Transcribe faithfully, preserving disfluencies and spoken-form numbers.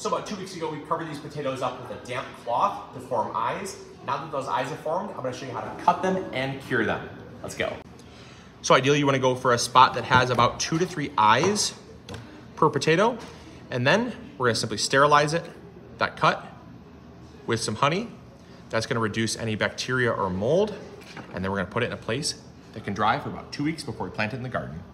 So about two weeks ago, we covered these potatoes up with a damp cloth to form eyes. Now that those eyes are formed, I'm gonna show you how to cut them and cure them. Let's go. So ideally you wanna go for a spot that has about two to three eyes per potato. And then we're gonna simply sterilize it, that cut, with some honey. That's gonna reduce any bacteria or mold. And then we're gonna put it in a place that can dry for about two weeks before we plant it in the garden.